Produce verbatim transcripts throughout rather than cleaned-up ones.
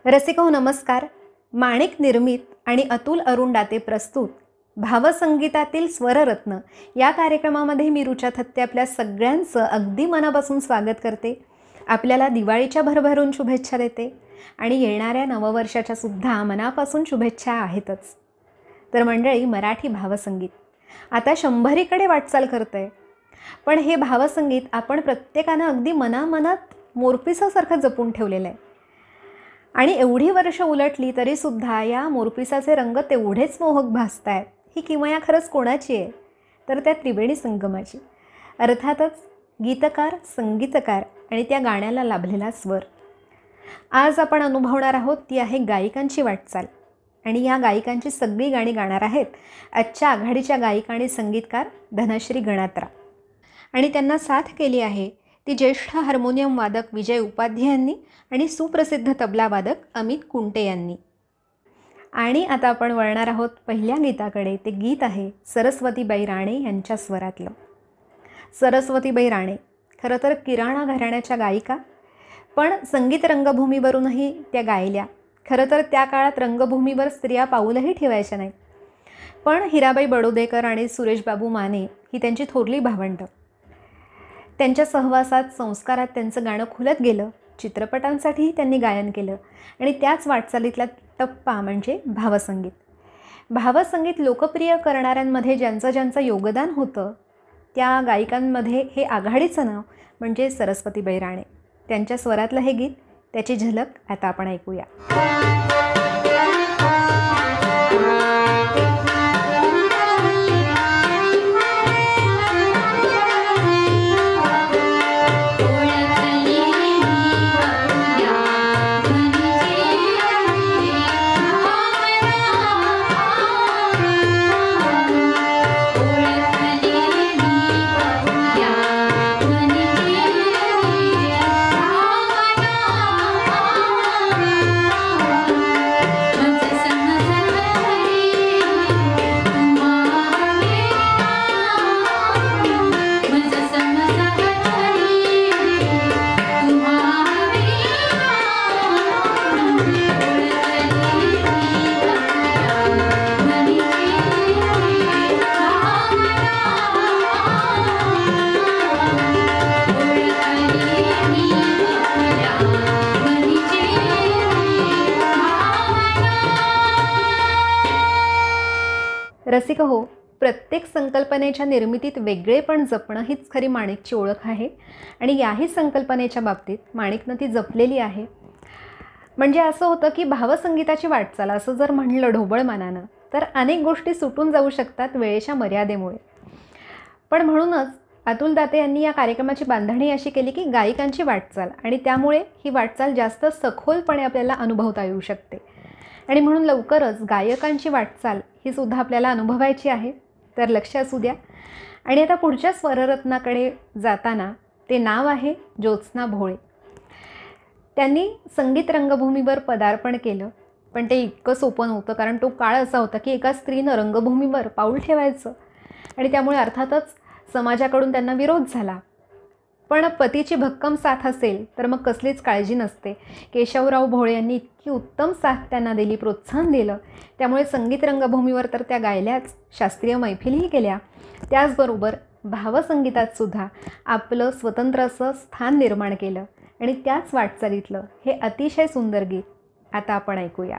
रसिको नमस्कार. माणिक निर्मित आणि अतुल अरुंडाते प्रस्तुत भावसंगीतातील स्वररत्न या कार्यक्रमामध्ये मी रुचा थत्ते आपल्या सगळ्यांचं अगदी मनापासून स्वागत करते. आपल्याला दिवाळीच्या भरभरून शुभेच्छा देते आणि येणाऱ्या नववर्षाच्या सुद्धा मनापासून शुभेच्छा आहेतच. तर मंडळी, मराठी भावसंगीत आता शंभरीकडे वाटचाल करतं आहे. पण हे भावसंगीत आपण प्रत्येकानं अगदी मनामनात मोरपिसासारखं जपून ठेवलेलं आहे. आणि एवढी वर्ष उलटली तरीसुद्धा या मोरपिसाचे रंग तेवढेच मोहक भासत आहेत. ही किमया खरंच कोणाची आहे? तर त्या त्रिवेणी संगमाची. अर्थातच गीतकार, संगीतकार आणि त्या गाण्याला लाभलेला स्वर. आज आपण अनुभवणार आहोत ती आहे गायिकांची वाटचाल. आणि या गायिकांची सगळी गाणी गाणार आहेत आजच्या आघाडीच्या गायिका आणि संगीतकार धनश्री गणात्रा. आणि त्यांना साथ केली आहे ती ज्येष्ठ हार्मोनियम वादक विजय उपाध्ये यांनी आणि सुप्रसिद्ध तबला वादक अमित कुंटे यांनी. आणि आता आपण वळणार आहोत पहिल्या गीताकडे. ते गीत आहे सरस्वतीबाई राणे यांच्या स्वरातलं. सरस्वतीबाई राणे खरं तर किराणा घराण्याच्या गायिका, पण संगीत रंगभूमीवरूनही त्या गायल्या. खरं तर त्या काळात रंगभूमीवर स्त्रिया पाऊलही ठेवायच्या नाहीत. पण हिराबाई बडोदेकर आणि सुरेशबाबू माने ही त्यांची थोरली भावंडं. त्यांच्या सहवासात, संस्कारात त्यांचं गाणं खुलत गेलं. चित्रपटांसाठीही त्यांनी गायन केलं. आणि त्याच वाटचालीतला टप्पा म्हणजे भावसंगीत. भावसंगीत लोकप्रिय करणाऱ्यांमध्ये ज्यांचं ज्यांचं योगदान होतं त्या गायिकांमध्ये हे आघाडीचं नाव म्हणजे सरस्वतीबाई राणे. त्यांच्या स्वरातलं हे गीत, त्याची झलक आता आपण ऐकूया. रसिक हो, प्रत्येक संकल्पनेच्या निर्मितीत वेगळेपण जपणं हीच खरी माणिकची ओळख आहे. आणि याही संकल्पनेच्या बाबतीत माणिकनं ती जपलेली आहे. म्हणजे असं होतं की भावसंगीताची वाटचाल असं जर म्हणलं ढोबळमानानं तर अनेक गोष्टी सुटून जाऊ शकतात वेळेच्या मर्यादेमुळे. पण म्हणूनच अतुल दाते यांनी या कार्यक्रमाची बांधणी अशी केली की गायिकांची वाटचाल, आणि त्यामुळे ही वाटचाल जास्त सखोलपणे आपल्याला अनुभवता येऊ शकते. आणि म्हणून लवकरच गायकांची वाटचाल ही सुद्धा आपल्याला अनुभवायची आहे. तर लक्ष असू द्या. आणि आता पुढच्या स्वररत्नाकडे जाताना ते नाव आहे ज्योत्स्ना भोळे. त्यांनी संगीत रंगभूमीवर पदार्पण केलं, पण ते इतकं सोपं नव्हतं. कारण तो काळ असा होता की एका स्त्रीनं रंगभूमीवर पाऊल ठेवायचं आणि त्यामुळे अर्थातच समाजाकडून त्यांना विरोध झाला. पण पतीची भक्कम साथ असेल तर मग कसलीच काळजी नसते. केशवराव भोळे यांनी इतकी उत्तम साथ त्यांना दिली, प्रोत्साहन दिलं. त्यामुळे संगीत रंगभूमीवर तर त्या गायल्याच, शास्त्रीय मैफिलीही केल्या. त्याचबरोबर भावसंगीतातसुद्धा आपलं स्वतंत्र असं स्थान निर्माण केलं. आणि त्याच वाटचालीतलं हे अतिशय सुंदर गीत आता आपण ऐकूया.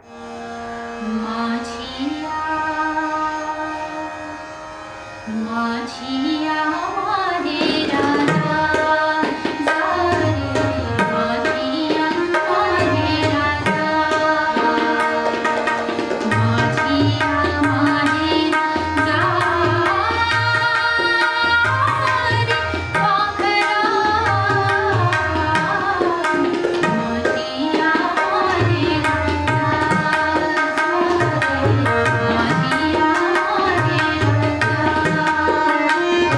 माझी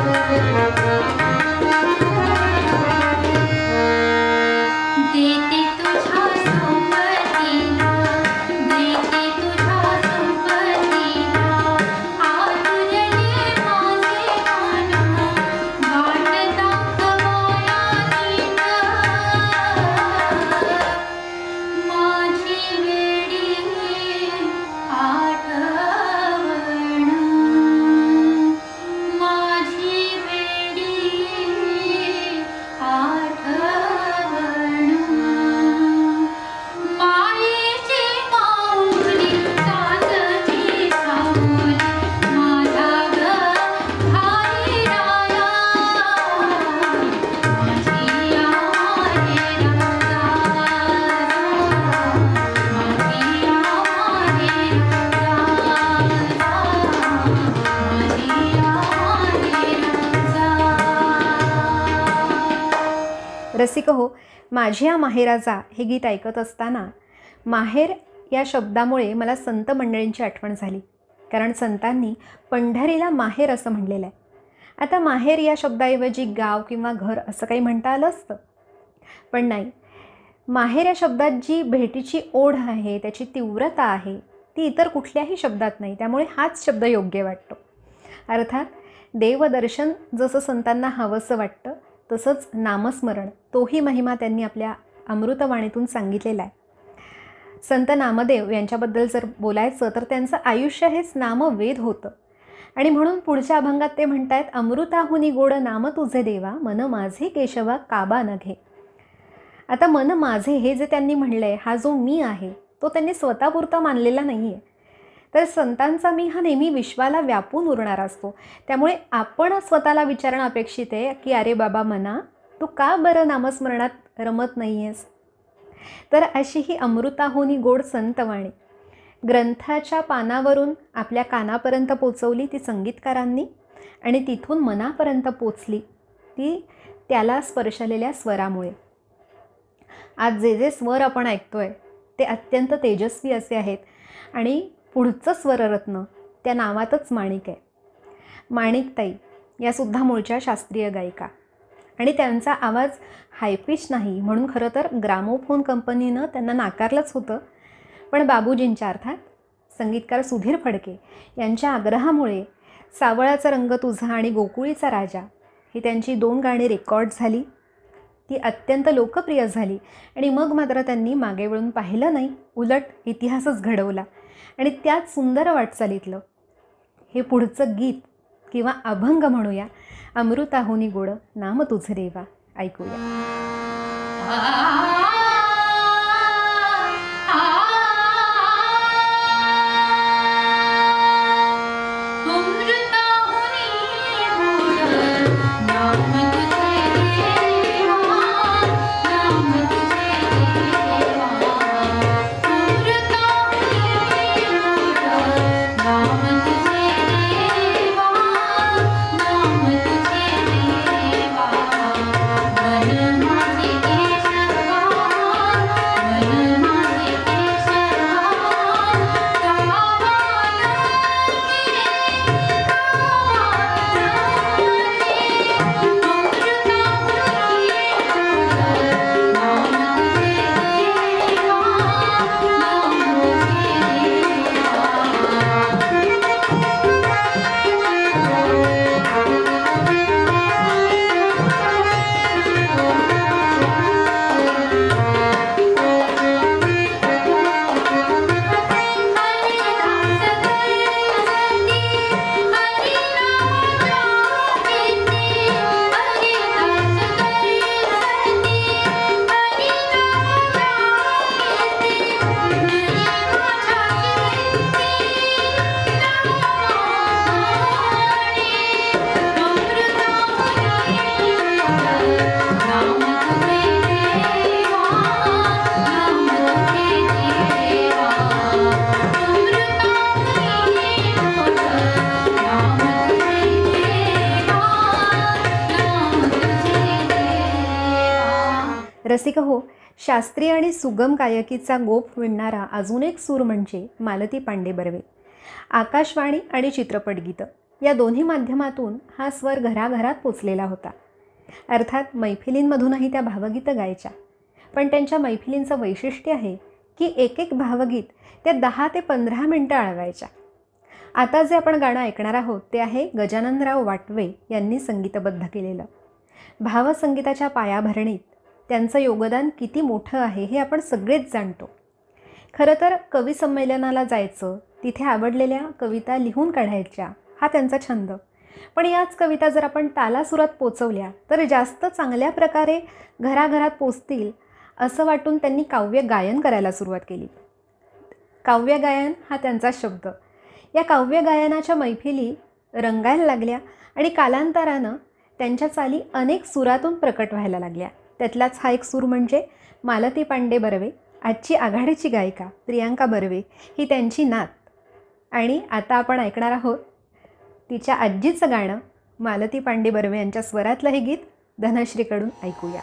रसिक हो, माझ्या माहेराचा हे गीत ऐकत असताना माहेर या शब्दामुळे मला संत मंडळींची आठवण झाली. कारण संतांनी पंढरीला माहेर असं म्हणलेलं आहे. आता माहेर या शब्दाऐवजी गाव किंवा घर असं काही म्हणता आलं असतं, पण नाही. माहेर या शब्दात जी भेटीची ओढ आहे, त्याची तीव्रता आहे, ती इतर कुठल्याही शब्दात नाही. त्यामुळे हाच शब्द योग्य वाटतो. अर्थात देवदर्शन जसं संतांना हवंसं वाटतं, तसंच नामस्मरण तोही महिमा त्यांनी आपल्या अमृतवाणीतून सांगितलेला आहे. संत नामदेव यांच्याबद्दल जर बोलायचं तर त्यांचं आयुष्य हेच नामवेद होतं. आणि म्हणून पुढच्या अभंगात ते म्हणतायत, अमृताहुनी गोड नाम तुझे देवा, मन माझे केशवा काबा नघे. आता मन माझे हे जे त्यांनी म्हणलं आहे, हा जो मी आहे तो त्यांनी स्वतःपुरता मानलेला नाही आहे. तर संतांचा मी हा नेहमी विश्वाला व्यापून उरणारा असतो. त्यामुळे आपण स्वतःला विचारणं अपेक्षित आहे की अरे बाबा मना, तू का बरं नामस्मरणात रमत नाही आहेस. तर अशी ही अमृताहुनी गोड संतवाणी ग्रंथाच्या पानावरून आपल्या कानापर्यंत पोचवली ती संगीतकारांनी, आणि तिथून मनापर्यंत पोचली ती त्याला स्पर्शलेल्या स्वरामुळे. आज जे जे स्वर आपण ऐकतोय ते अत्यंत तेजस्वी असे आहेत. आणि पुढचं स्वररत्न त्या नावातच माणिक आहे. माणिकताई यासुद्धा मूळच्या शास्त्रीय गायिका, आणि त्यांचा आवाज हायपिच नाही म्हणून खरं तर ग्रामोफोन कंपनीनं त्यांना नाकारलंच होतं. पण बाबूजींच्या अर्थात संगीतकार सुधीर फडके यांच्या आग्रहामुळे सावळाचा रंग तुझा आणि गोकुळीचा राजा ही त्यांची दोन गाणी रेकॉर्ड झाली. ती अत्यंत लोकप्रिय झाली आणि मग मात्र त्यांनी मागे वळून पाहिलं नाही, उलट इतिहासच घडवला. आणि त्याच सुंदर वाटचालीतलं हे पुढचं गीत किंवा अभंग म्हणूया, अमृताहुनी गोड नाम तुझे देवा, ऐकूया. रसिक हो, शास्त्रीय आणि सुगम गायकीचा गोप विणणारा अजून एक सूर म्हणजे मालती पांडे बर्वे. आकाशवाणी आणि चित्रपटगीतं या दोन्ही माध्यमातून हा स्वर घराघरात पोचलेला होता. अर्थात मैफिलींमधूनही त्या भावगीतं गायच्या, पण त्यांच्या मैफिलींचं वैशिष्ट्य आहे की एक एक भावगीत त्या दहा ते पंधरा मिनटं आळवायच्या. आता जे आपण गाणं ऐकणार आहोत ते आहे गजाननराव वाटवे यांनी संगीतबद्ध केलेलं. भावसंगीताच्या पायाभरणीत त्यांचं योगदान किती मोठं आहे हे आपण सगळेच जाणतो. खरं तर कवी संमेलनाला जायचं, तिथे आवडलेल्या कविता लिहून काढायच्या हा त्यांचा छंद. पण याच कविता जर आपण तालासुरात पोचवल्या तर जास्त चांगल्या प्रकारे घराघरात पोचतील असं वाटून त्यांनी काव्य गायन करायला सुरुवात केली. काव्य गायन हा त्यांचा शब्द. या काव्य गायनाच्या मैफिली रंगायला लागल्या आणि कालांतरानं त्यांच्या चाली अनेक सुरातून प्रकट व्हायला लागल्या. त्यातलाच हा एक सूर म्हणजे मालती पांडे बर्वे, आजची आघाडीची गायिका प्रियांका बर्वे ही त्यांची नात. आणि आता आपण ऐकणार आहोत तिच्या आजीचं गाणं, मालती पांडे बर्वे यांच्या स्वरातलं हे गीत धनश्रीकडून ऐकूया.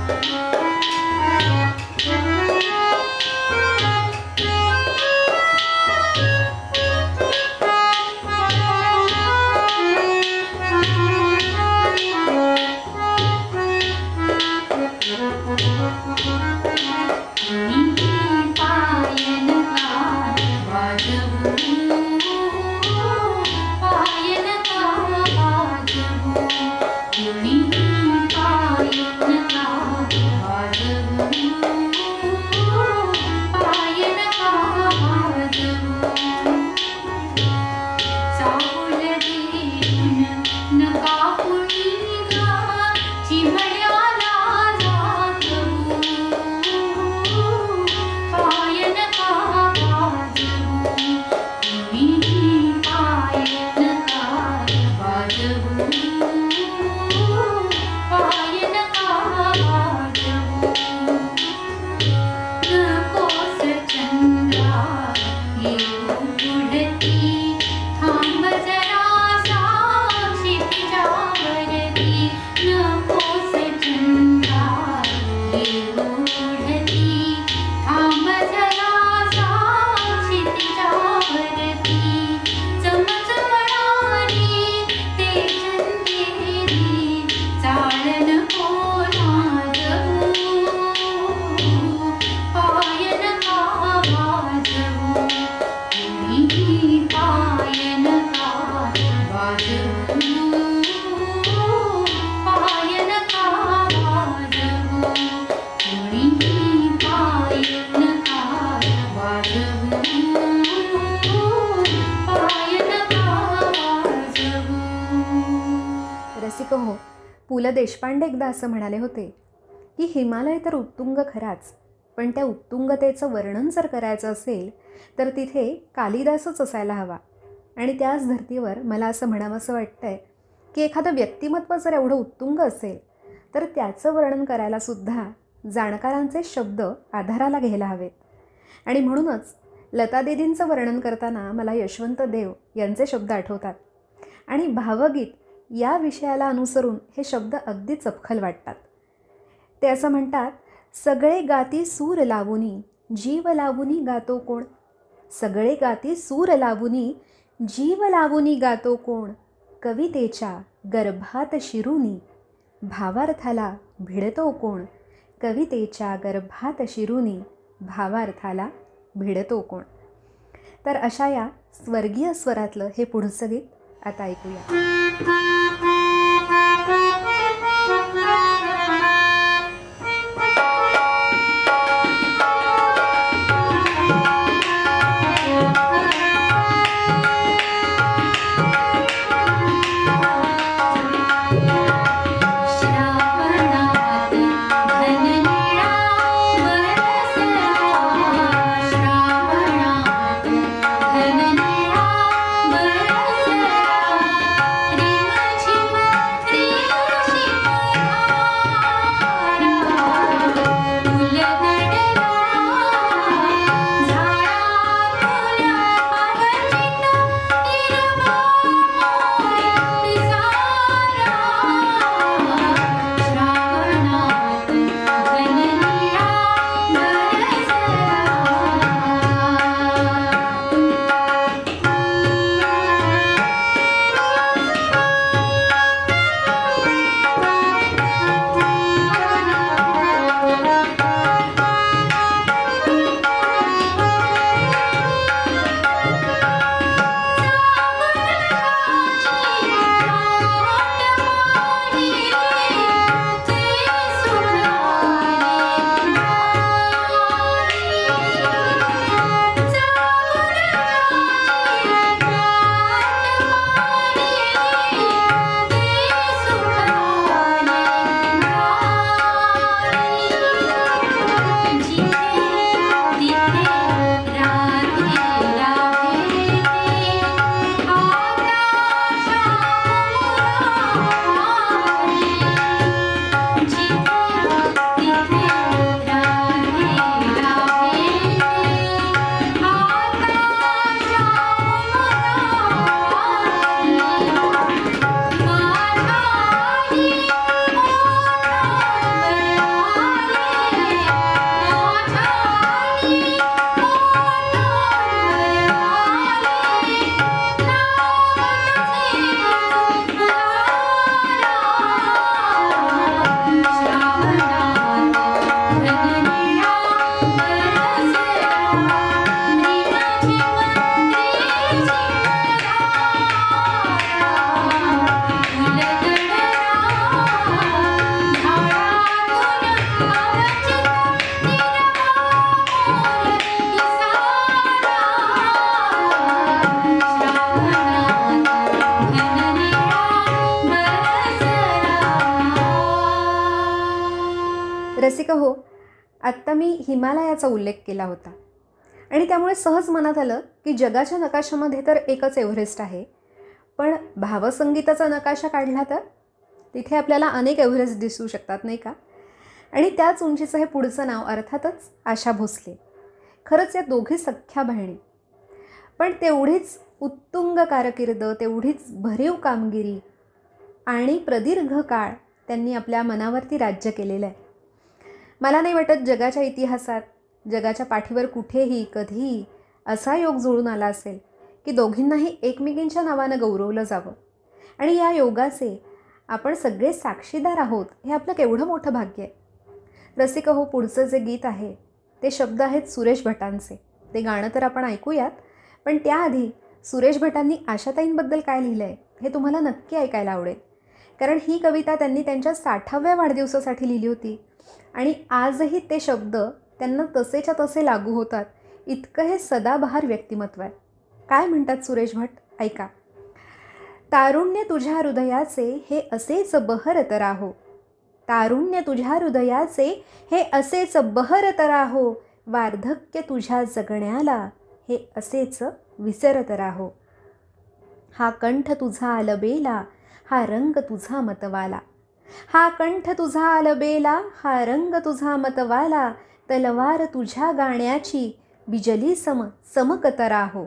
रसिक हो, पु ल देशपांडे एकदा असं म्हणाले होते की हिमालय तर उत्तुंग खराच, पण त्या उत्तुंगतेचं वर्णन जर करायचं असेल तर तिथे कालिदासच असायला हवा. आणि त्याच धर्तीवर मला असं म्हणावंसं वाटतंय की एखादं व्यक्तिमत्व जर एवढं उत्तुंग असेल तर त्याचं वर्णन करायलासुद्धा जाणकारांचे शब्द आधाराला घ्यायला हवेत. आणि म्हणूनच लतादीदींचं वर्णन करताना मला यशवंत देव यांचे शब्द आठवतात. आणि भावगीत या विषयाला अनुसरून हे शब्द अगदी चपखल वाटतात. ते असं म्हणतात, सगळे गाती सूर लावुनी जीव लावुनी गातो कोण, सगळे गाती सूर लावुनी जीव लावुनी गातो कोण, कवितेच्या गर्भात शिरुनी भावार्थाला भिडतो कोण, कवितेच्या गर्भात शिरुनी भावार्थाला भिडतो कोण. तर अशा या स्वर्गीय स्वरातलं हे पुढचं गीत आता ऐकूया. श्रावणात रसिका हो, आत्ता मी हिमालयाचा उल्लेख केला होता आणि त्यामुळे सहज मनात आलं की जगाच्या नकाशामध्ये तर एकच एव्हरेस्ट आहे, पण भावसंगीताचा नकाशा काढला तर तिथे आपल्याला अनेक एव्हरेस्ट दिसू शकतात नाही का? आणि त्याच उंचीचं हे पुढचं नाव अर्थातच आशा भोसले. खरंच या दोघी सख्ख्या बहिणी, पण तेवढीच उत्तुंग कारकीर्द, तेवढीच भरीव कामगिरी आणि प्रदीर्घ काळ त्यांनी आपल्या मनावरती राज्य केलेलं आहे. मला नाही वाटत जगाच्या इतिहासात, जगाच्या पाठीवर कुठेही कधीही असा योग जुळून आला असेल की दोघींनाही एकमेकींच्या नावानं गौरवलं जावं. आणि या योगाचे आपण सगळे साक्षीदार आहोत, हे आपलं केवढं मोठं भाग्य आहे. रसिका हो, पुढचं जे गीत आहे ते शब्द आहेत सुरेश भटांचे. ते गाणं तर आपण ऐकूयात, पण त्याआधी सुरेश भटांनी आशाताईंबद्दल काय लिहिलं आहे हे तुम्हाला नक्की ऐकायला आवडेल. कारण ही कविता त्यांनी त्यांच्या साठाव्या वाढदिवसासाठी लिहिली होती आणि आजही ते शब्द त्यांना तसेच्या तसे लागू होतात, इतकं हे सदाबहार व्यक्तिमत्व आहे. काय म्हणतात सुरेश भट, ऐका. तारुण्य तुझ्या हृदयाचे हे असेच बहरत राहो, तारुण्य तुझ्या हृदयाचे हे असेच बहरत राहो, वार्धक्य तुझ्या जगण्याला हे असेच विसरत राहो. हा कंठ तुझा अलबेला, हा रंग तुझा मतवाला, हा कंठ तुझा अलबेला, हा रंग तुझा मतवाला, तलवार तुझ्या गाण्याची बिजली सम चमकत राहो.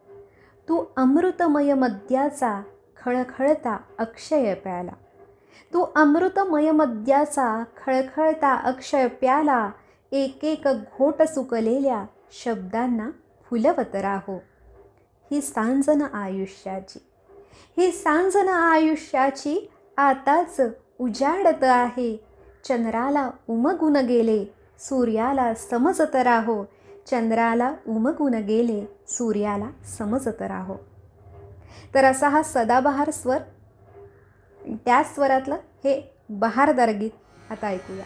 तू अमृतमय मद्याचा खळखळता अक्षय प्याला, तू अमृतमय मद्याचा खळखळता अक्षय प्याला, एक एक घोट सुकलेल्या शब्दांना फुलवत राहो. ही सांजन आयुष्याची, ही सांजन आयुष्याची आताच उजाडत आहे, चंद्राला उमगून गेले सूर्याला समजत राहो, चंद्राला उमगून गेले सूर्याला समजत राहो. तर असा हा सदाबहार स्वर, त्याच स्वरातलं हे बहारदार गीत आता ऐकूया.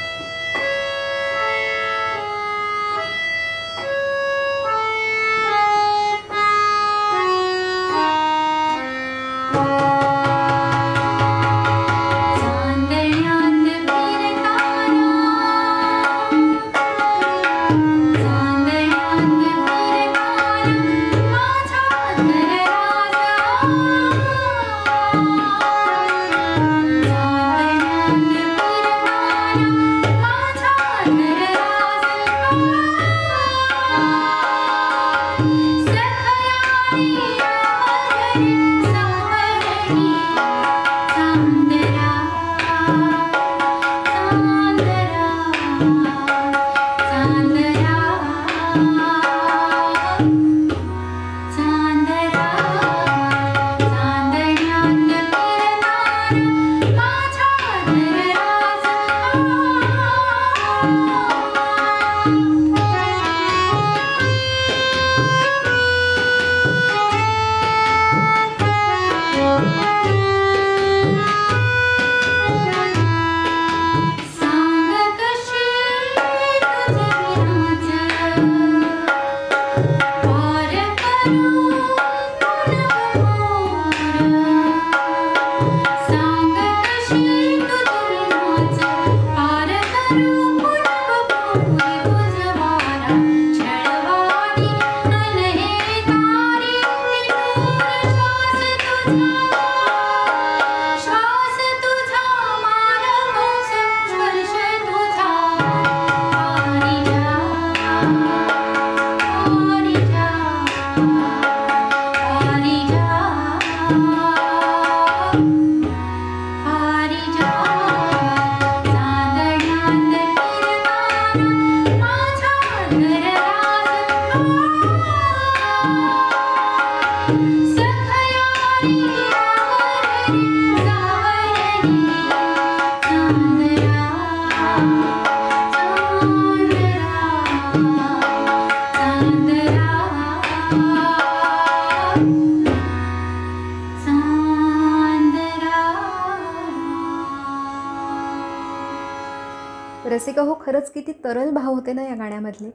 रसिका हो, खरंच किती तरल भाव होते ना या गाण्यामधले.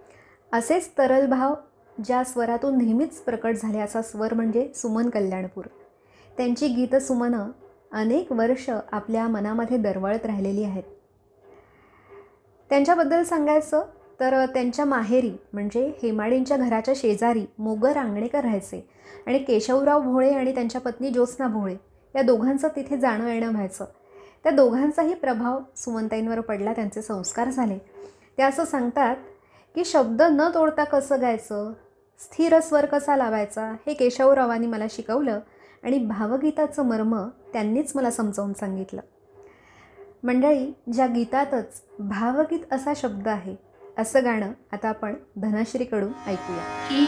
असेच तरल भाव ज्या स्वरातून नेहमीच प्रकट झाले असा स्वर म्हणजे सुमन कल्याणपूर. त्यांची गीतसुमनं अनेक वर्ष आपल्या मनामध्ये दरवळत राहिलेली आहेत. त्यांच्याबद्दल सांगायचं तर त्यांच्या माहेरी म्हणजे हेमाडींच्या घराच्या शेजारी मोगर आंगणेकर राहायचे आणि केशवराव भोळे आणि त्यांच्या पत्नी ज्योत्स्ना भोळे या दोघांचं तिथे जाणं येणं व्हायचं. त्या दोघांचाही प्रभाव सुमनताईंवर पडला, त्यांचे संस्कार झाले. ते असं सांगतात की शब्द न तोडता कसं गायचं, स्थिर स्वर कसा लावायचा हे केशवरावांनी मला शिकवलं आणि भावगीताचं मर्म त्यांनीच मला समजावून सांगितलं. मंडळी, ज्या गीतातच भावगीत असा शब्द आहे असं गाणं आता आपण धनश्रीकडून ऐकूया.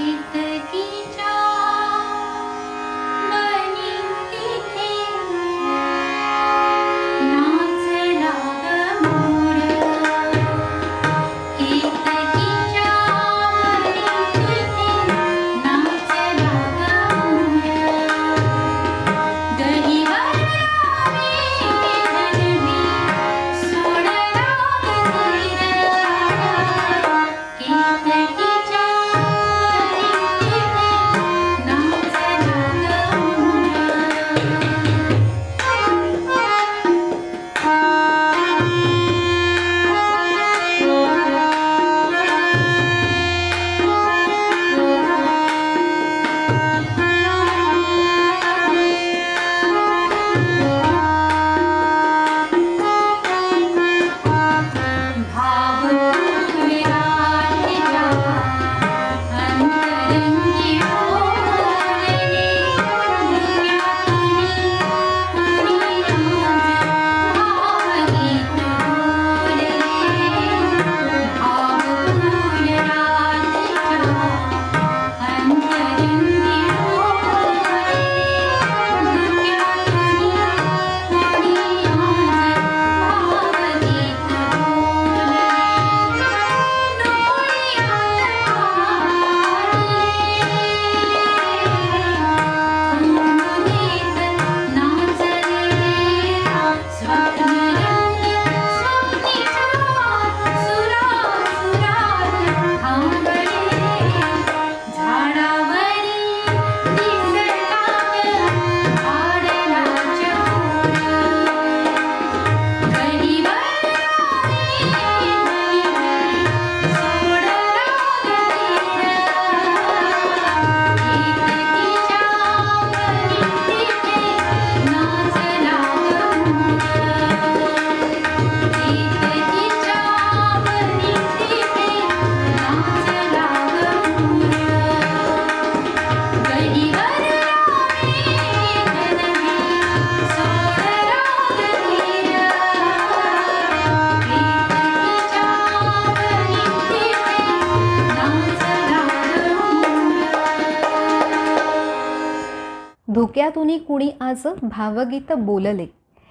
धुक्यातून कुणी आज भावगीत बोलले.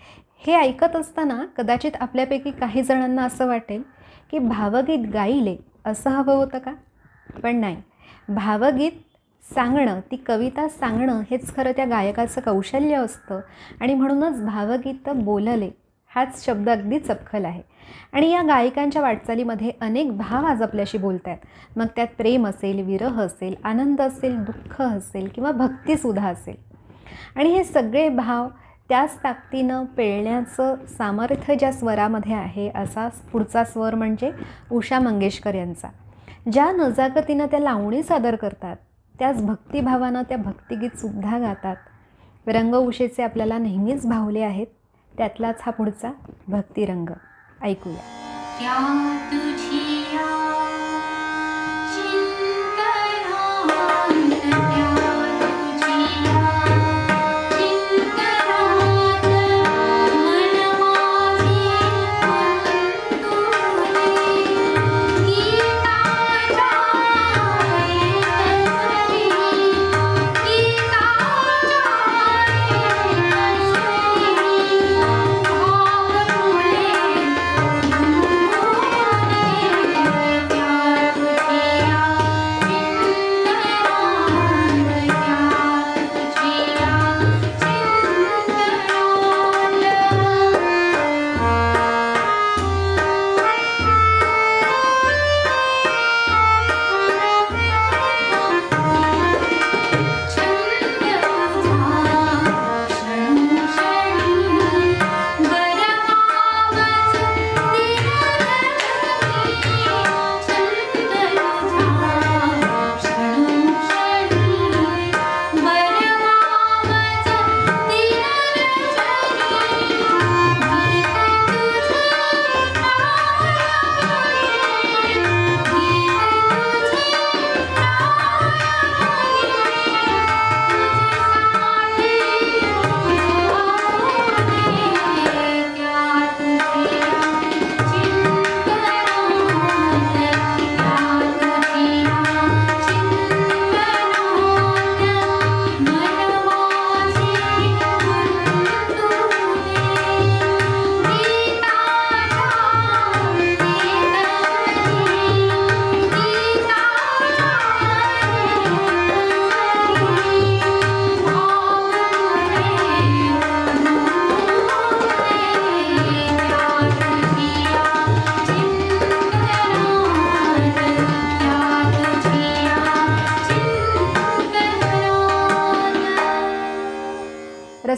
हे ऐकत असताना कदाचित आपल्यापैकी काही जणांना असं वाटेल की भावगीत गायले असं हवं होतं का? पण नाही, भावगीत सांगणं, ती कविता सांगणं हेच खरं त्या गायकाचं कौशल्य असतं आणि म्हणूनच भावगीत बोलले हाच शब्द अगदी चपखल आहे. आणि या गायकांच्या वाटचालीमध्ये अनेक भाव आज आपल्याशी बोलत आहेत. मग त्यात प्रेम असेल, विरह असेल, आनंद असेल, दुःख असेल किंवा भक्तीसुद्धा असेल. आणि हे सगळे भाव त्याच ताकदीनं पेळण्याचं सामर्थ्य ज्या स्वरामध्ये आहे असा पुढचा स्वर म्हणजे उषा मंगेशकर यांचा. ज्या नजाकतीनं त्या लावणी सादर करतात त्याच भक्तिभावानं त्या भक्तिगीतसुद्धा गातात. रंग उषेचे आपल्याला नेहमीच भावले आहेत, त्यातलाच हा पुढचा भक्तिरंग ऐकूया.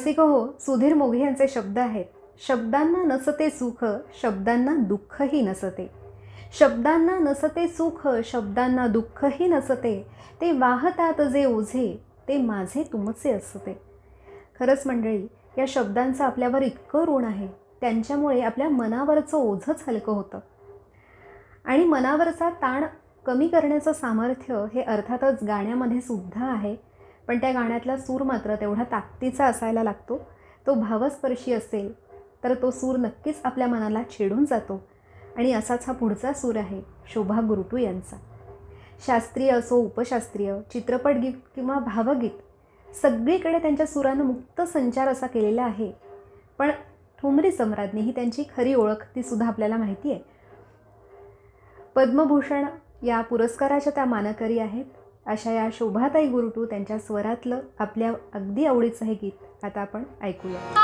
रसिको हो, सुधीर मोघे यांचे शब्द आहेत. शब्दांना नसते सुख, शब्दांना दुःखही नसते. शब्दांना नसते सुख, शब्दांना दुःखही नसते. ते वाहतात जे ओझे, ते माझे तुमचे असते. खरंच मंडळी, या शब्दांचं आपल्यावर इतकं ऋण आहे. त्यांच्यामुळे आपल्या मनावरचं ओझंच हलकं होतं. आणि मनावरचा ताण कमी करण्याचं सामर्थ्य हे अर्थातच गाण्यामध्ये सुद्धा आहे. पण त्या गाण्यातला सूर मात्र तेवढा ताकदीचा असायला लागतो. तो भावस्पर्शी असेल तर तो सूर नक्कीच आपल्या मनाला छेडून जातो. आणि असाच हा पुढचा सूर आहे शोभा गुरुटू यांचा. शास्त्रीय असो, उपशास्त्रीय, चित्रपटगीत किंवा भावगीत सगळीकडे त्यांच्या सुरानं मुक्त संचार असा केलेला आहे. पण ठुमरी सम्राज्ञी ही त्यांची खरी ओळख, ती सुद्धा आपल्याला माहिती आहे. पद्मभूषण या पुरस्काराच्या त्या मानकरी आहेत. अशा या शोभाताई गुरुटू त्यांच्या स्वरातलं आपल्या अगदी आवडीचं हे गीत आता आपण ऐकूया.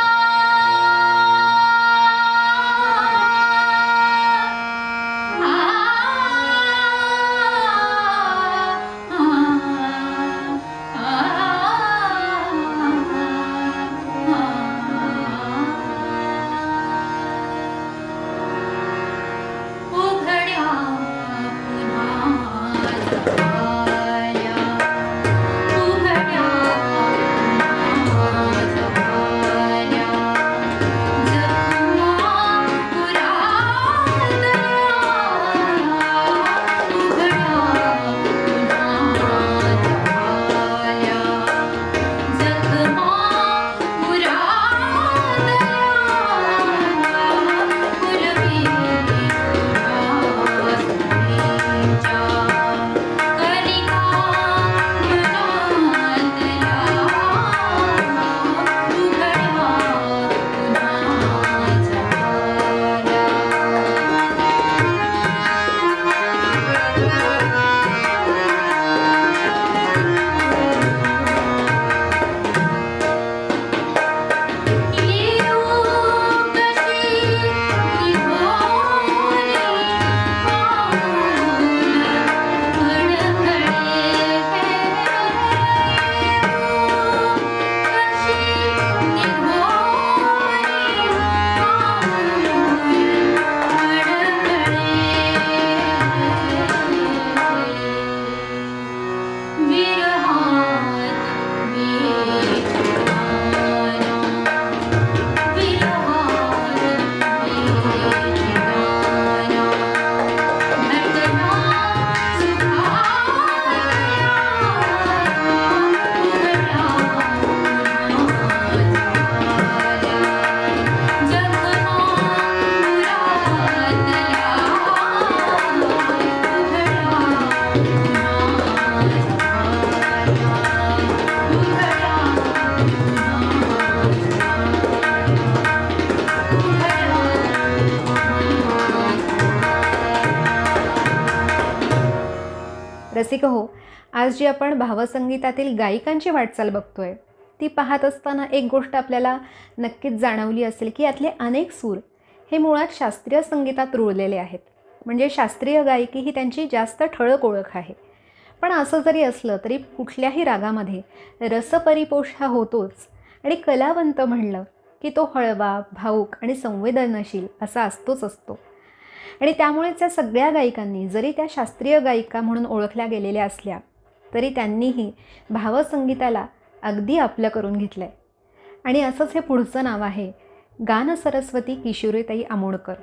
रसिक हो, आज जी आपण भावसंगीतातील गायिकांची वाटचाल बघतोय ती पाहत असताना एक गोष्ट आपल्याला नक्कीच जाणवली असेल की यातले अनेक सूर हे मुळात शास्त्रीय संगीतात रुळलेले आहेत. म्हणजे शास्त्रीय गायकी ही त्यांची जास्त ठळक ओळख आहे. पण असं जरी असलं तरी कुठल्याही रागामध्ये रसपरिपोष हा होतोच. आणि कलावंत म्हणलं की तो हळवा, भावुक आणि संवेदनशील असा असतोच असतो. आणि त्यामुळेच या सगळ्या गायिकांनी जरी त्या शास्त्रीय गायिका म्हणून ओळखल्या गेलेल्या असल्या तरी त्यांनीही भावसंगीताला अगदी आपलं करून घेतलं आहे. आणि असंच हे पुढचं नाव आहे गान सरस्वती किशोरीताई आमोणकर.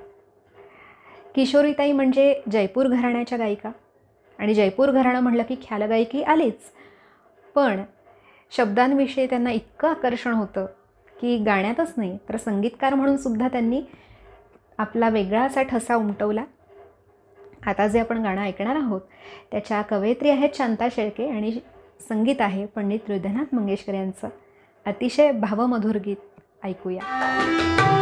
किशोरीताई म्हणजे जयपूर घराण्याच्या गायिका. आणि जयपूर घराणं म्हटलं की ख्याल गायकी आलीच. पण शब्दांविषयी त्यांना इतकं आकर्षण होतं की गाण्यातच नाही तर संगीतकार म्हणून सुद्धा त्यांनी आपला वेगळा असा ठसा उमटवला. आता जे आपण गाणं ऐकणार आहोत त्याच्या कवयित्री आहेत शांता शेळके आणि संगीत आहे पंडित हृदयनाथ मंगेशकर यांचं. अतिशय भावमधुर गीत ऐकूया.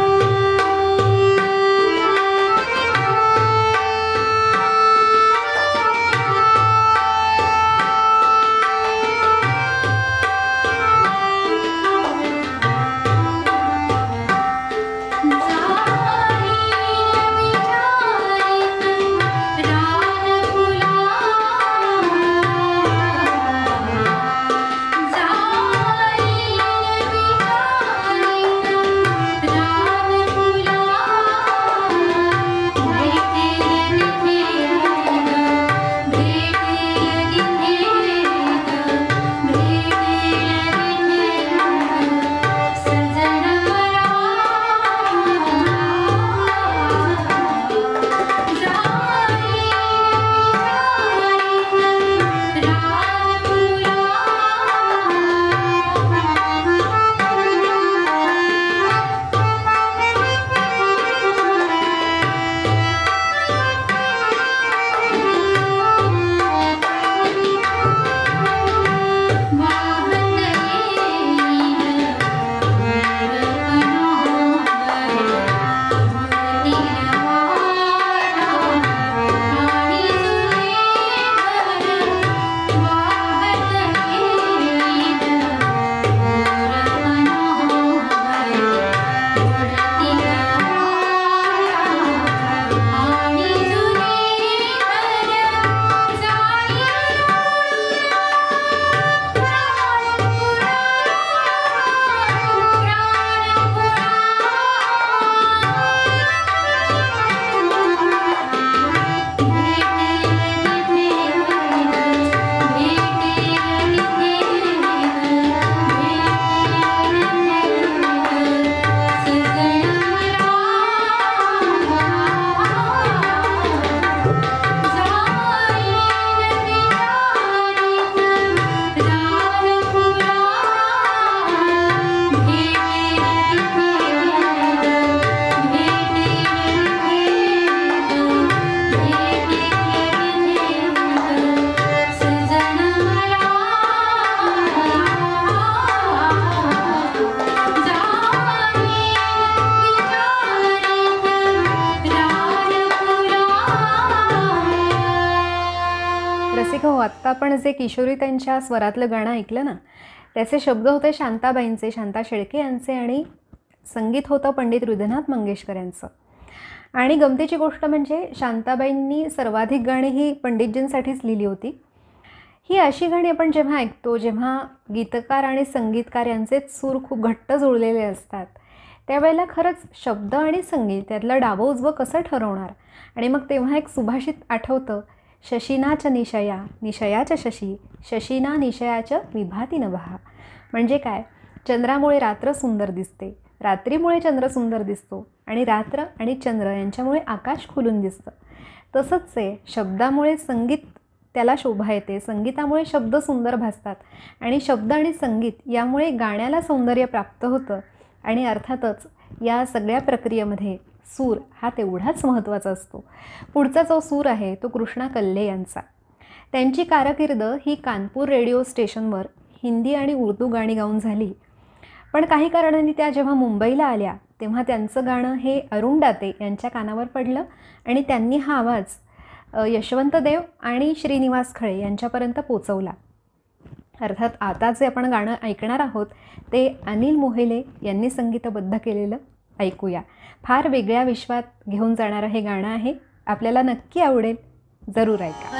आत्ता आपण जे किशोरी त्यांच्या स्वरातलं गाणं ऐकलं ना, त्याचे शब्द होते शांताबाईंचे, शांता शेळके यांचे, आणि संगीत होतं पंडित हृदयनाथ मंगेशकर यांचं. आणि गमतीची गोष्ट म्हणजे शांताबाईंनी सर्वाधिक गाणी ही पंडितजींसाठीच लिहिली होती. ही अशी गाणी आपण जेव्हा ऐकतो, जेव्हा गीतकार आणि संगीतकार यांचेच सूर खूप घट्ट जुळलेले असतात, त्यावेळेला खरंच शब्द आणि संगीत यातलं डावं उजवं कसं ठरवणार. आणि मग तेव्हा एक सुभाषित आठवतं, शशीनाच निशया निशयाच शशी शशीना निशयाच विभाती नभा. म्हणजे काय, चंद्रामुळे रात्र सुंदर दिसते, रात्रीमुळे चंद्र सुंदर दिसतो, आणि रात्र आणि चंद्र यांच्यामुळे आकाश खुलून दिसतं. तसंच आहे, शब्दामुळे संगीत त्याला शोभा येते, संगीतामुळे शब्द सुंदर भासतात, आणि शब्द आणि संगीत यामुळे गाण्याला सौंदर्य प्राप्त होतं. आणि अर्थातच या सगळ्या प्रक्रियेमध्ये सूर हा तेवढाच महत्त्वाचा असतो. पुढचा जो सूर आहे तो कृष्णा कल्ले यांचा. त्यांची कारकीर्द ही कानपूर रेडिओ स्टेशनवर हिंदी आणि उर्दू गाणी गाऊन झाली. पण काही कारणांनी त्या जेव्हा मुंबईला आल्या तेव्हा त्यांचं गाणं हे अरुण दाते यांच्या कानावर पडलं, आणि त्यांनी हा आवाज यशवंत देव आणि श्रीनिवास खळे यांच्यापर्यंत पोचवला. अर्थात आता जे आपण गाणं ऐकणार आहोत ते अनिल मोहिले यांनी संगीतबद्ध केलेलं ऐकूया. फार वेगळ्या विश्वात घेऊन जाणारं हे गाणं आहे, आपल्याला नक्की आवडेल, जरूर ऐका.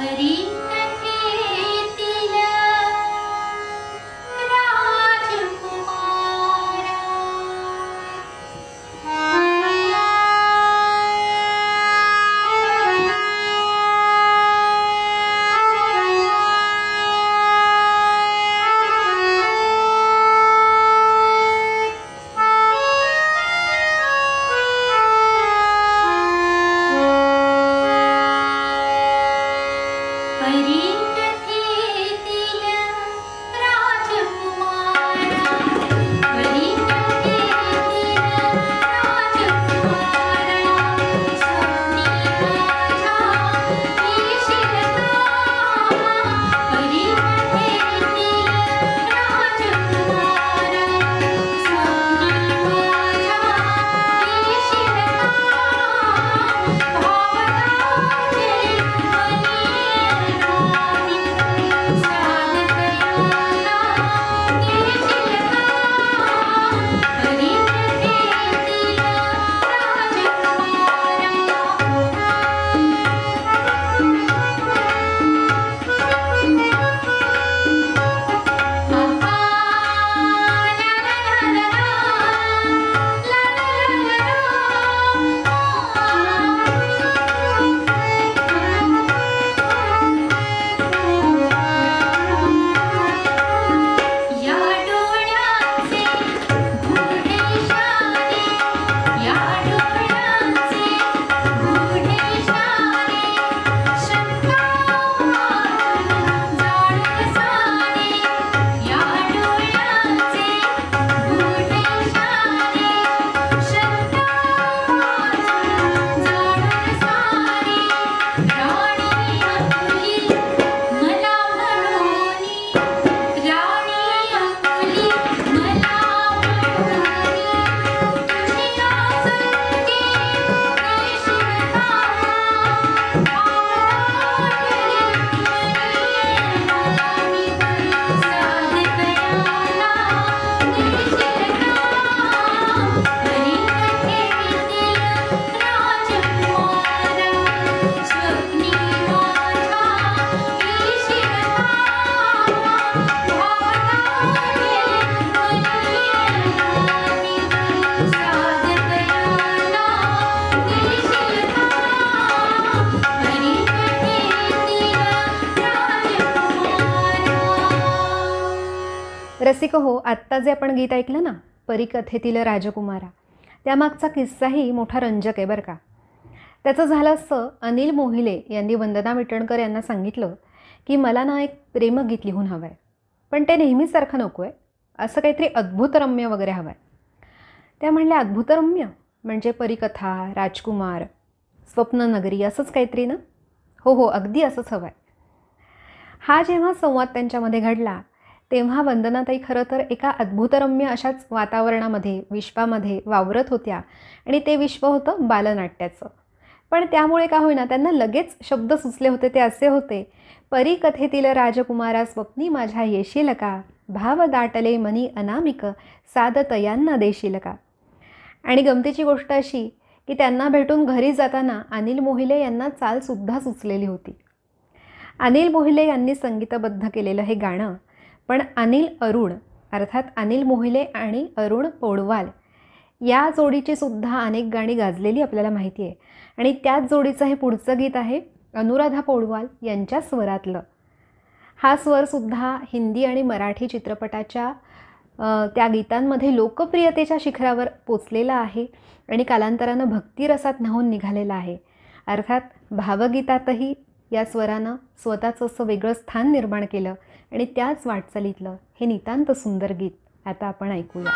रसिक हो, आत्ता जे आपण गीत ऐकलं ना, परिकथेतील राजकुमारा, त्यामागचा किस्साही मोठा रंजक आहे बरं का. त्याचं झालं असं, अनिल मोहिले यांनी वंदना विटणकर यांना सांगितलं की मला ना एक प्रेमगीत लिहून हवं आहे, पण ते नेहमीसारखं नको आहे, असं काहीतरी अद्भुतरम्य वगैरे हवं आहे. त्या म्हणल्या, अद्भुतरम्य म्हणजे परिकथा, राजकुमार, स्वप्ननगरी असंच काहीतरी ना? हो हो, अगदी असंच हवं आहे. हा जेव्हा संवाद त्यांच्यामध्ये घडला तेव्हा वंदनाताई खरं तर एका अद्भुतरम्य अशाच वातावरणामध्ये, विश्वामध्ये वावरत होत्या, आणि ते विश्व होतं बालनाट्याचं. पण त्यामुळे का होईना त्यांना लगेच शब्द सुचले होते. ते असे होते, परी कथेतील राजकुमारा स्वप्नी माझ्या येशील का, भाव दाटले मनी अनामिक साध तयांना देशील का. आणि गमतीची गोष्ट अशी की त्यांना भेटून घरी जाताना अनिल मोहिले यांना चालसुद्धा सुचलेली होती. अनिल मोहिले यांनी संगीतबद्ध केलेलं हे गाणं, पण अनिल अरुण अर्थात अनिल मोहिले आणि अरुण पौडवाल या जोडीची सुद्धा अनेक गाणी गाजलेली आपल्याला माहिती आहे. आणि त्याच जोडीचं हे पुढचं गीत आहे अनुराधा पौडवाल यांच्या स्वरातलं. हा स्वरसुद्धा हिंदी आणि मराठी चित्रपटाच्या त्या गीतांमध्ये लोकप्रियतेच्या शिखरावर पोचलेला आहे आणि कालांतरानं भक्तिरसात न्हावून निघालेला आहे. अर्थात भावगीतातही या स्वरानं स्वतःचं असं वेगळं स्थान निर्माण केलं आणि त्याच वाटचालीतलं हे नितांत सुंदर गीत आता आपण ऐकूया.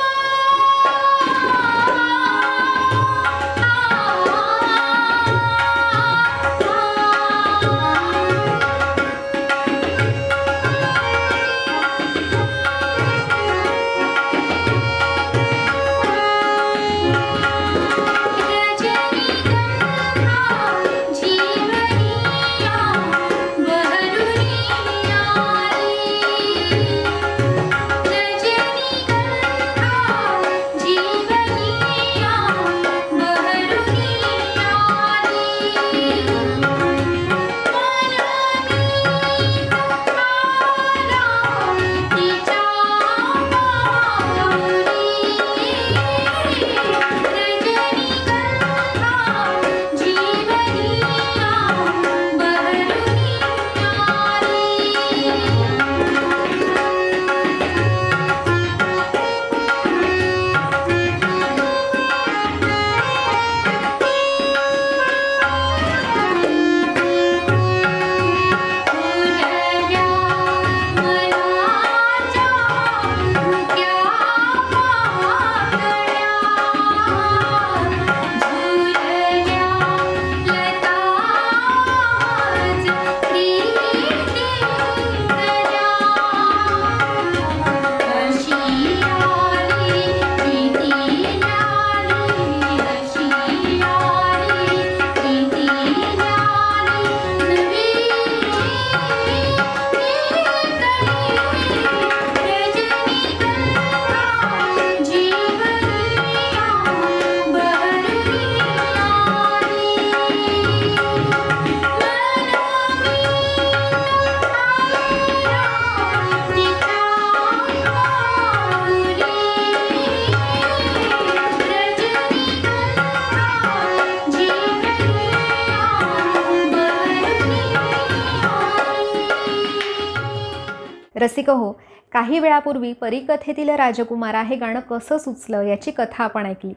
रसिक हो, काही वेळापूर्वी परीकथेतील राजकुमारा हे गाणं कसं सुचलं याची कथा आपण ऐकली.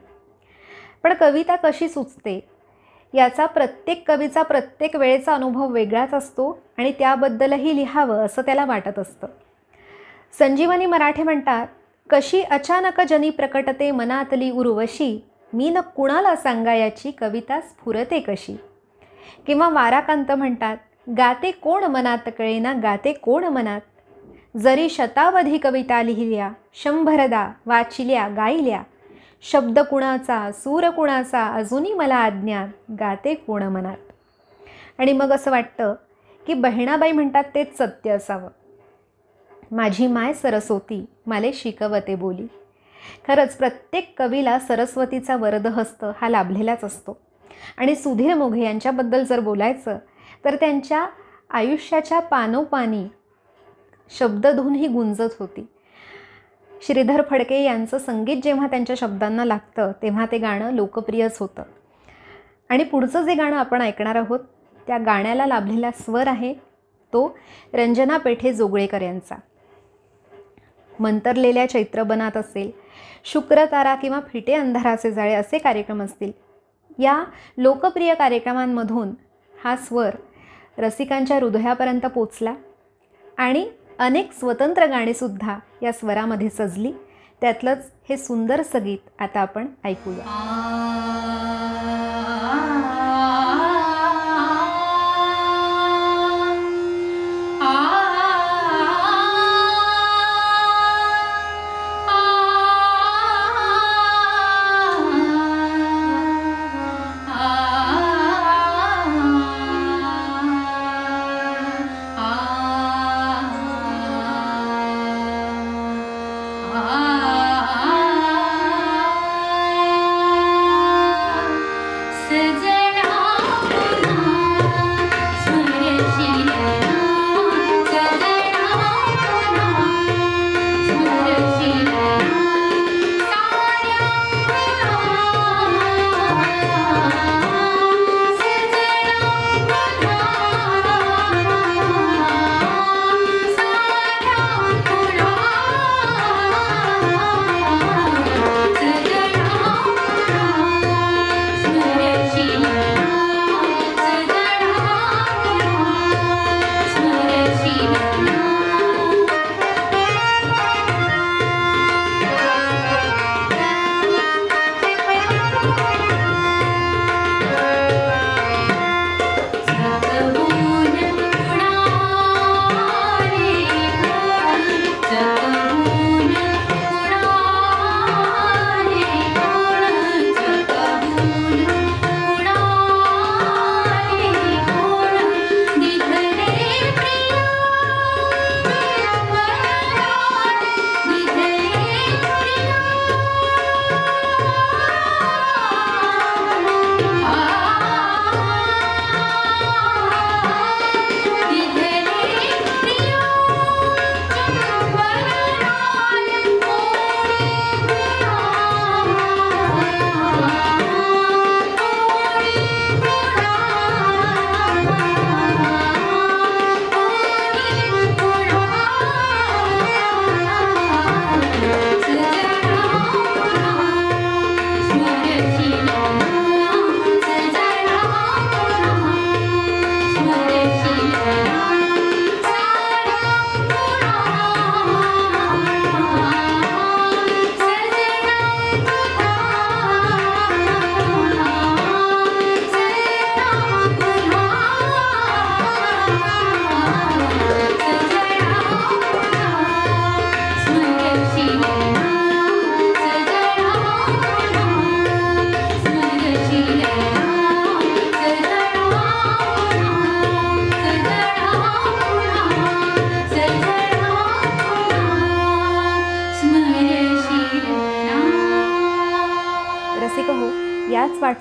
पण कविता कशी सुचते याचा प्रत्येक कवीचा प्रत्येक वेळेचा अनुभव वेगळाच असतो आणि त्याबद्दलही लिहावं असं त्याला वाटत असतं. संजीवनी मराठे म्हणतात, कशी अचानक जनी प्रकटते मनातली उर्वशी, मी न कुणाला सांगायाची कविता स्फुरते कशी. किंवा वाराकांत म्हणतात, गाते कोण मनात कळेना गाते कोण मनात, जरी शतावधी कविता लिहिल्या शंभरदा वाचिल्या गायल्या, शब्द कुणाचा सूर कुणाचा अजूनही मला अज्ञात, गाते कोण मनात. आणि मग असं वाटतं की बहिणाबाई म्हणतात तेच सत्य असावं, माझी माय सरस्वती माले शिकवते बोली. खरंच प्रत्येक कवीला सरस्वतीचा वरदहस्त हा लाभलेलाच असतो. आणि सुधीर मोघे यांच्याबद्दल जर बोलायचं तर त्यांच्या आयुष्याच्या पानोपानी शब्दधून ही गुंजत होती. श्रीधर फडके यांचं संगीत जेव्हा त्यांच्या शब्दांना लागतं तेव्हा ते गाणं लोकप्रियच होतं. आणि पुढचं जे गाणं आपण ऐकणार आहोत त्या गाण्याला लाभलेला स्वर आहे तो रंजना पेठे जोगळेकर यांचा. मंतरलेल्या चैत्रबनात असेल, शुक्र तारा किंवा फिटे अंधाराचे जाळे असे कार्यक्रम असतील, या लोकप्रिय कार्यक्रमांमधून हा स्वर रसिकांच्या हृदयापर्यंत पोचला आणि अनेक स्वतंत्र गाणीसुद्धा या स्वरामध्ये सजली. त्यातलंच हे सुंदर संगीत आता आपण ऐकूया. आ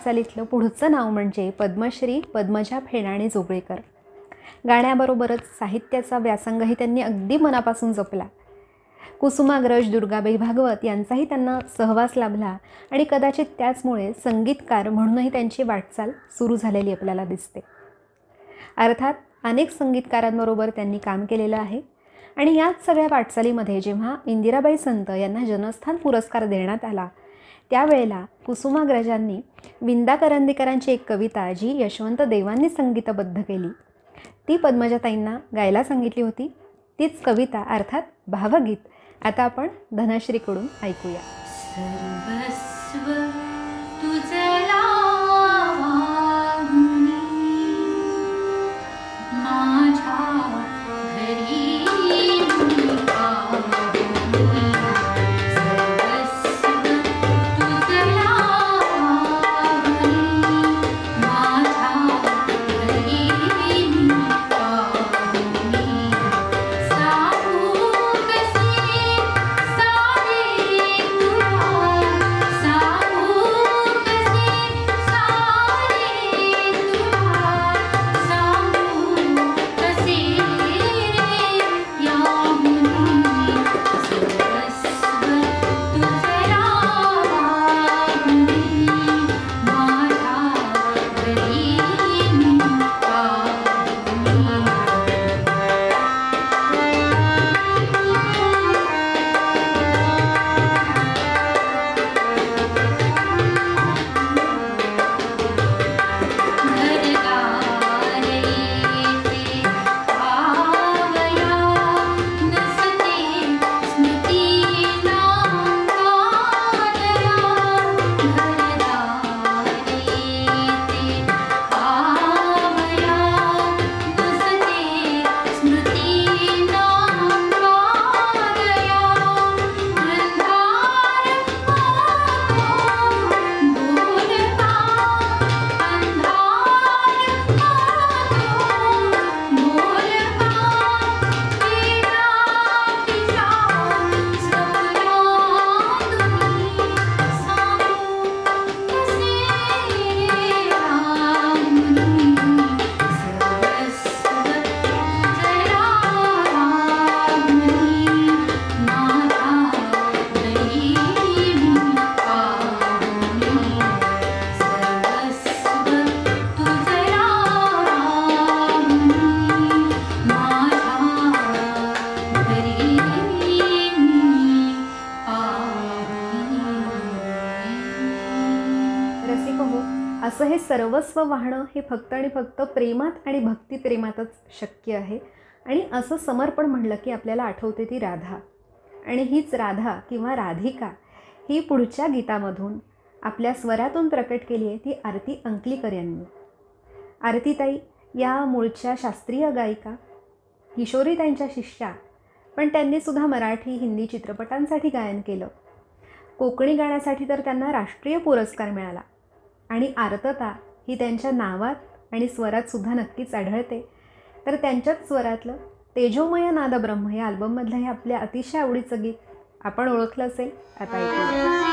वाटचालीतलं पुढचं नाव म्हणजे पद्मश्री पद्मजा फेणाणे जोगळेकर. गाण्याबरोबरच साहित्याचा व्यासंगही त्यांनी अगदी मनापासून जपला. कुसुमाग्रज दुर्गाबाई भागवत यांचाही त्यांना सहवास लाभला आणि कदाचित त्याचमुळे संगीतकार म्हणूनही त्यांची वाटचाल सुरू झालेली आपल्याला दिसते. अर्थात अनेक संगीतकारांबरोबर त्यांनी काम केलेलं आहे आणि याच सगळ्या वाटचालीमध्ये जेव्हा इंदिराबाई संत यांना जनस्थान पुरस्कार देण्यात आला त्यावेळेला कुसुमाग्रजांनी विंदा करंदीकरांची एक कविता जी यशवंत देवांनी संगीतबद्ध केली ती पद्मजाताईंना गायला सांगितली होती. तीच कविता अर्थात भावगीत आता आपण धनश्रीकडून ऐकूया. सर्वस्व तुझला माझ्या घरी असं हे सर्वस्व वाहणं हे फक्त आणि फक्त प्रेमात आणि भक्तिप्रेमातच शक्य आहे. आणि असं समर्पण म्हणलं की आपल्याला आठवते ती राधा आणि हीच राधा किंवा राधिका ही पुढच्या गीतामधून आपल्या स्वरातून प्रकट केली आहे ती आरती अंकलीकर यांनी. आरतीताई या मूळच्या शास्त्रीय गायिका, किशोरीताईंच्या शिष्या, पण त्यांनीसुद्धा मराठी हिंदी चित्रपटांसाठी गायन केलं. कोकणी गाण्यासाठी तर त्यांना राष्ट्रीय पुरस्कार मिळाला आणि आर्तता ही त्यांच्या नावात आणि स्वरातसुद्धा नक्कीच आढळते. तर त्यांच्याच स्वरातलं तेजोमय नाद ब्रह्म या अल्बममधलं हे आपल्या अतिशय आवडीचं गीत आपण ओळखलं असेल. आता ऐकूया.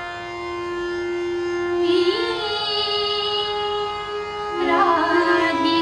राधी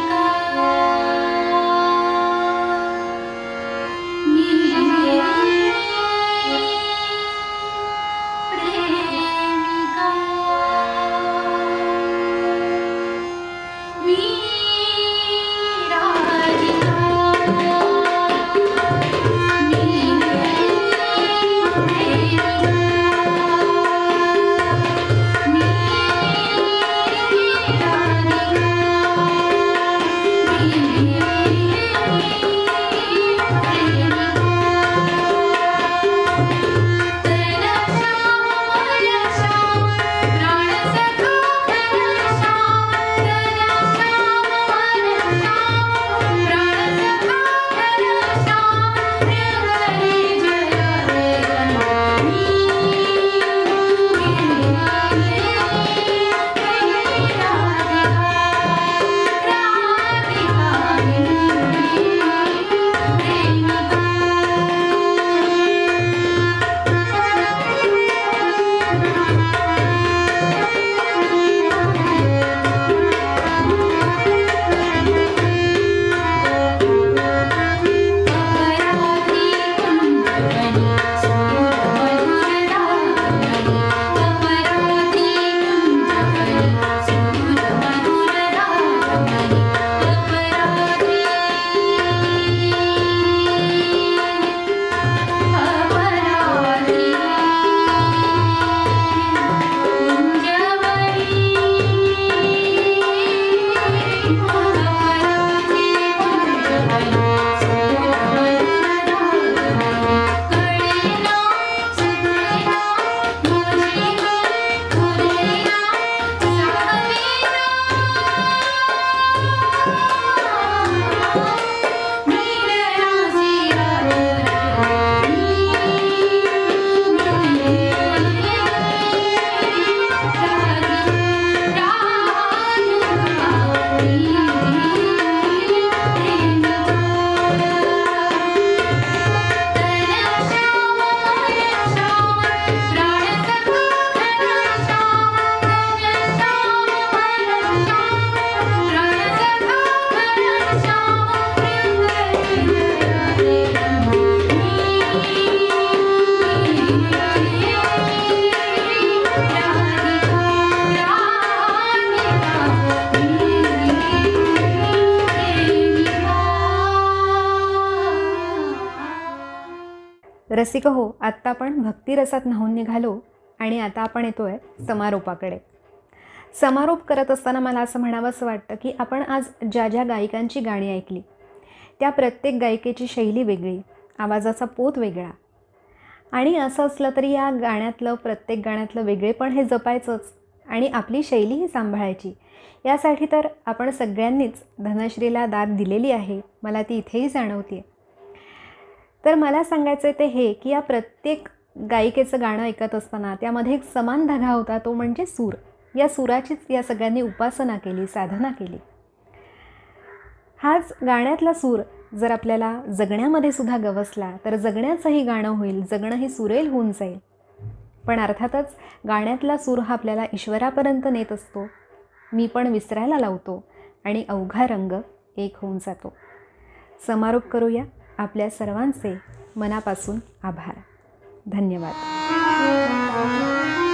रसिक हो, आत्ता आपण भक्तिरसात न्हाऊन निघालो आणि आता आपण येतो आहे समारोपाकडे. समारोप करत असताना मला असं म्हणावंसं वाटतं की आपण आज ज्या ज्या गायिकांची गाणी ऐकली त्या प्रत्येक गायिकेची शैली वेगळी, आवाजाचा पोत वेगळा, आणि असं असलं तरी या गाण्यातलं प्रत्येक गाण्यातलं वेगळेपण हे जपायचंच आणि आपली शैलीही सांभाळायची. यासाठी तर आपण सगळ्यांनीच धनश्रीला दाद दिलेली आहे, मला ती इथेही जाणवते. तर मला सांगायचं ते हे की या प्रत्येक गायिकेचं गाणं ऐकत असताना त्यामध्ये एक समान धागा होता, तो म्हणजे सूर. या सुराचीच या सगळ्यांनी उपासना केली, साधना केली. हाच गाण्यातला सूर जर आपल्याला जगण्यामध्ये सुद्धा गवसला तर जगण्याचंही गाणं होईल, जगणंही सुरेल होऊन जाईल. पण अर्थातच गाण्यातला सूर हा आपल्याला ईश्वरापर्यंत नेत असतो, मी पण विसरायला लावतो आणि अवघा रंग एक होऊन जातो. समारोप करूया. आपल्या सर्वांचे मनापासून आभार. धन्यवाद.